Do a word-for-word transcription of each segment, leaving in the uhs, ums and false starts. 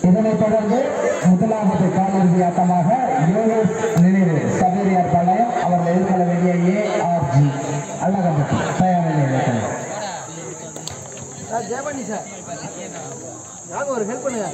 இதனைத் தொடர்ந்து முதலாவது காலிறுதி ஆட்டமாக யோகேஷ் நினைவு சபேரியார் பாளையம் அவர்கள் எதிர்கொள்ள வேண்டிய ஏஆர்ஜி அழகம்பட்டி தயார் நிலையில் ஜெயபாண்டி சார் யாங்க ஒரு ஹெல்ப் பண்ணுங்க.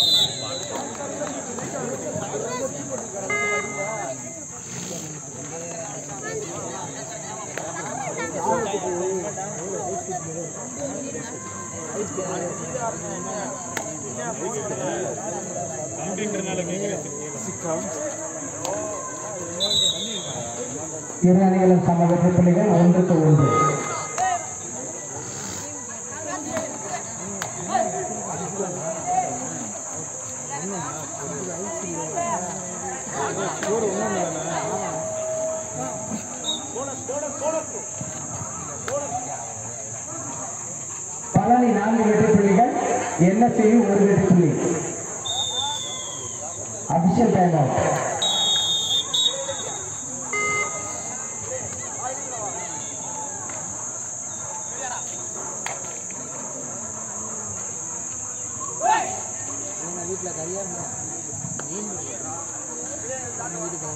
இரு அணிகளும் சம வெற்றி புள்ளிகள் ஒன்றுக்கு ஒன்று. பழனி நான்கு வெற்றி புள்ளிகள், என்எஸ்சி ஒரு வெற்றி புள்ளி. Abhishek time out. வீட்டில் கரியா வீட்டுக்கு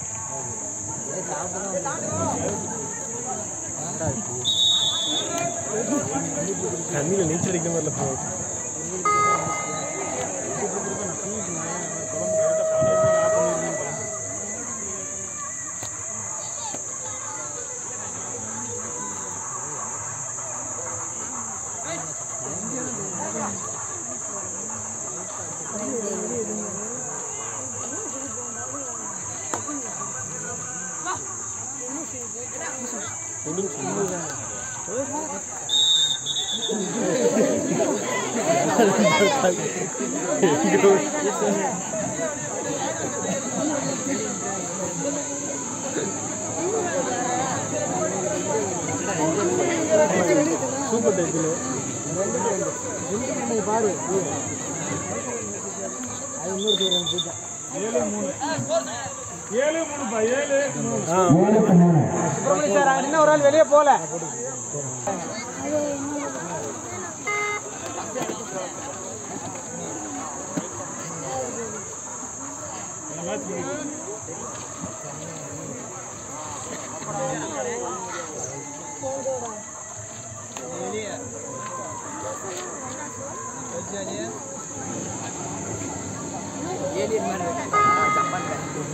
தண்ணியில் நீச்சல் அடிக்கிற மாதிரில போ சூப்பர் டைப்பில் பாரு அது இன்னொரு பேர் பூஜா ஏழு மூணு ஏழு மூணுப்பா ஏழு சுப்பிரமணிய சார் இன்னும் ஒரு ஆள் வெளியே போகல. ஏலியன் மாதிரி ஜப்பான்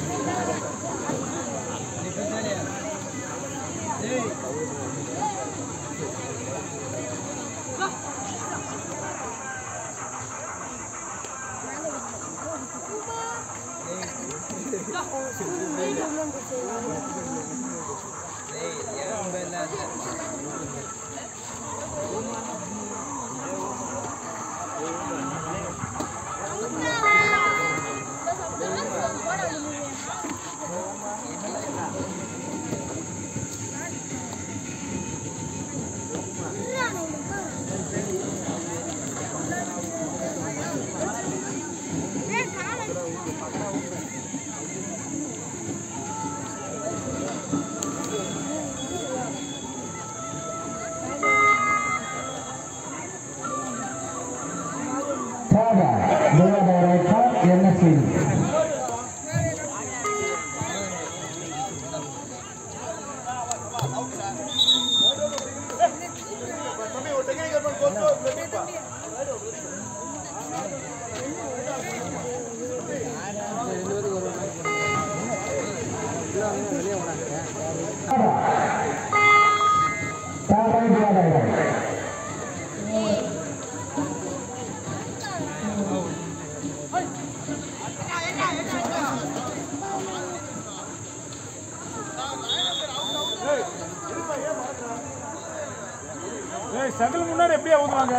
சகல் முன்னாடி எப்படியா ஊதுவாங்க?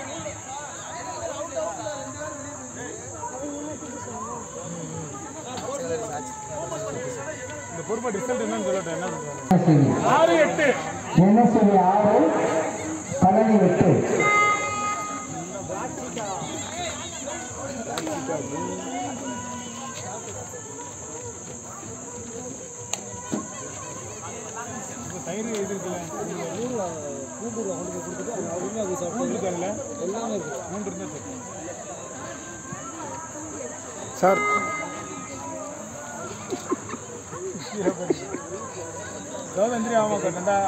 இந்த பொறுப்பா ரிசல்ட் என்னன்னு சொல்லட்டும். என்ன சொல்றாங்க? ஆறு எட்டு என்எஸ்சி ஆறு பழனி எட்டு. தயிர் இது இருக்குல்ல பூண்டு அவங்களுக்கு கொடுத்துட்டு அவங்க உரிமையாக போய் சாப்பிட்டு இருக்காங்கல்ல எல்லாமே இருக்குது. மூன்று இருந்தால் சரி. சார் சோதந்திரி ஆமாம் கட்டண்டா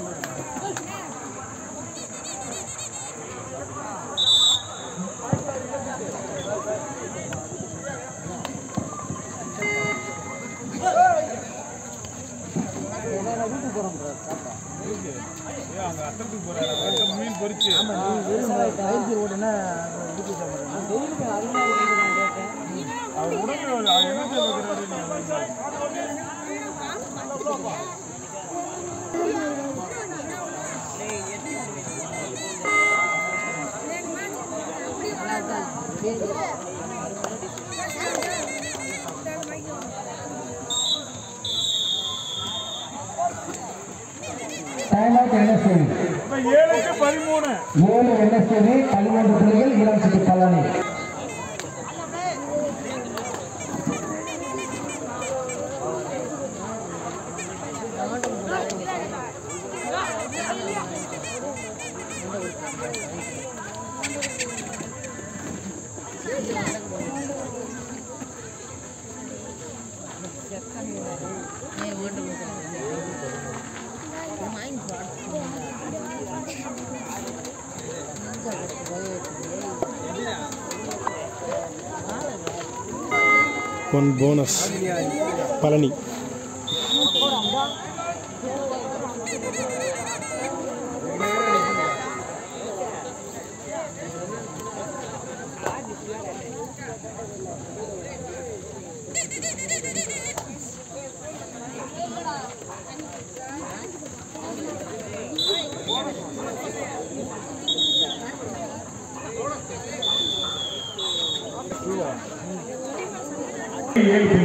வீட்டுக்கு போகிறோம் சாப்பிட்டா அங்கே அத்தத்துக்கு போகிறாரு மீன் பொறிச்சு பயிற்சி ஓடுனா வீட்டுக்கு சாப்பிட்றேன் டெய்லிக்கு அதிகமாக கேட்டேன் அவர் உடம்பு என்ன செய்வாரு ஏழுக்கு பதிமூணு ஏழு என்எஸ்டிவி பதிமூன்று புள்ளிகள் இளம் சிட்டி பழனி. One bonus Palani. ஏழு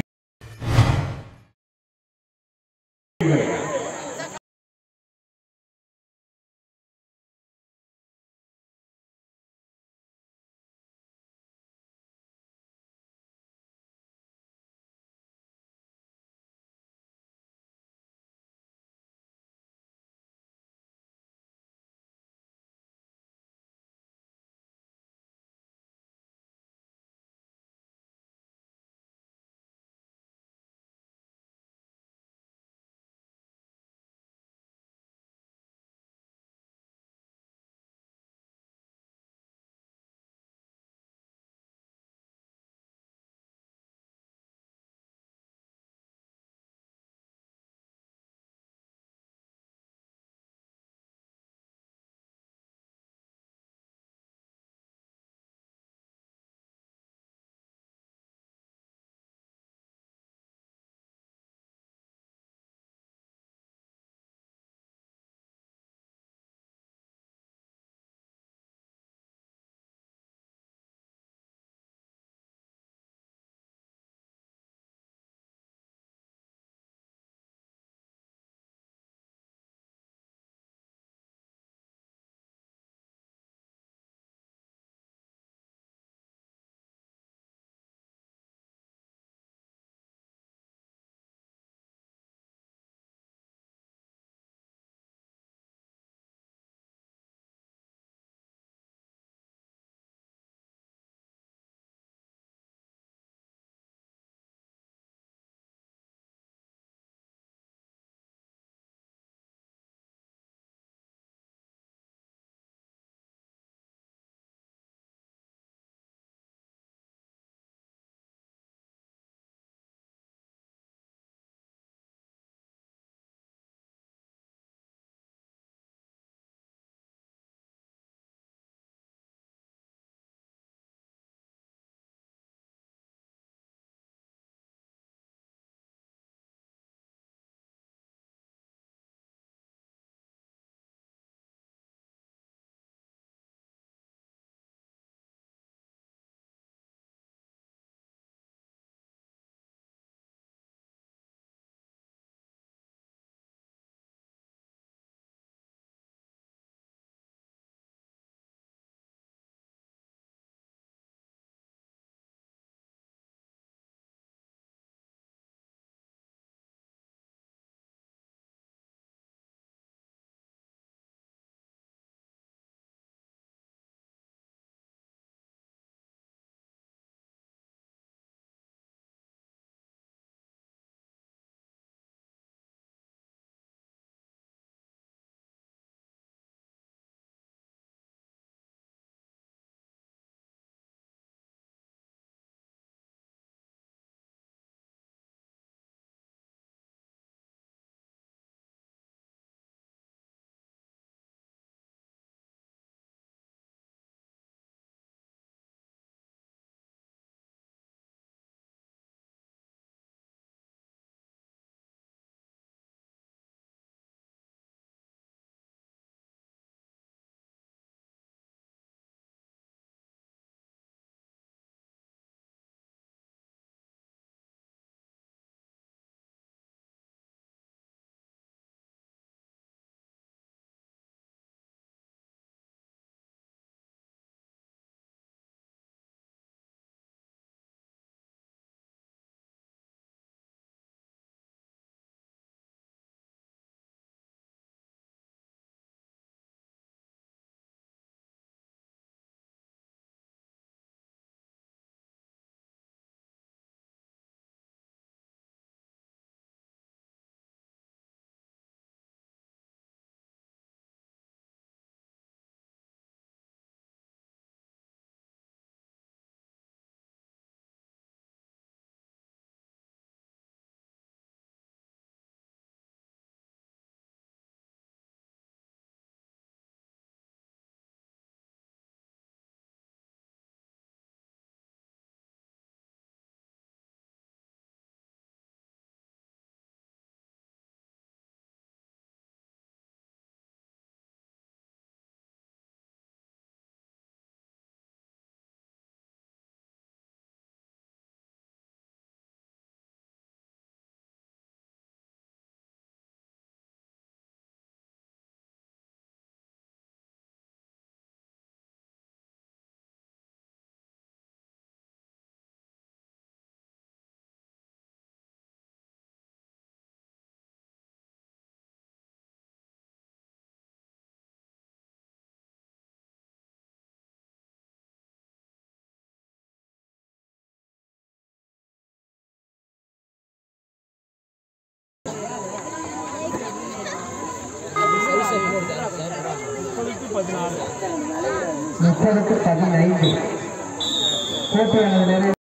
முப்பதுக்கு பதினைந்து. போட்டியானது நிறைவு